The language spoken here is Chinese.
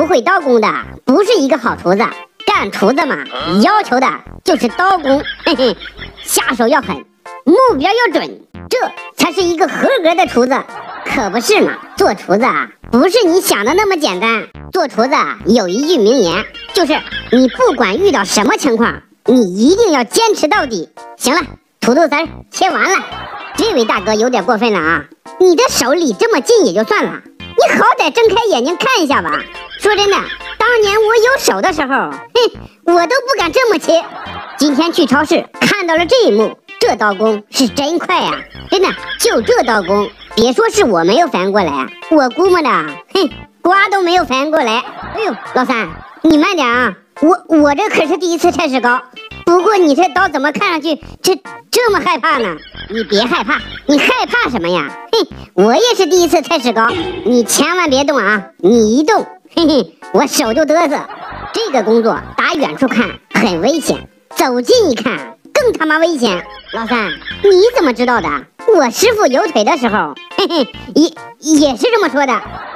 会刀工的不是一个好厨子。干厨子嘛，要求的就是刀工，嘿嘿，下手要狠，目标要准，这才是一个合格的厨子。可不是嘛，做厨子啊，不是你想的那么简单。做厨子啊，有一句名言，就是你不管遇到什么情况，你一定要坚持到底。行了，土豆丝切完了。这位大哥有点过分了啊！你的手离这么近也就算了，你好歹睁开眼睛看一下吧。说真的，当年我有手的时候，我都不敢这么切。今天去超市看到了这一幕，这刀工是真快啊！真的，就这刀工，别说是我没有反应过来，我估摸着，瓜都没有反应过来。哎呦，老三，你慢点啊！我这可是第一次拆石膏，不过你这刀怎么看上去这么害怕呢？你别害怕，你害怕什么呀？我也是第一次拆石膏，你千万别动啊！你一动，我手就嘚瑟。这个工作打远处看很危险，走近一看更他妈危险。老三，你怎么知道的？我师傅有腿的时候，也是这么说的。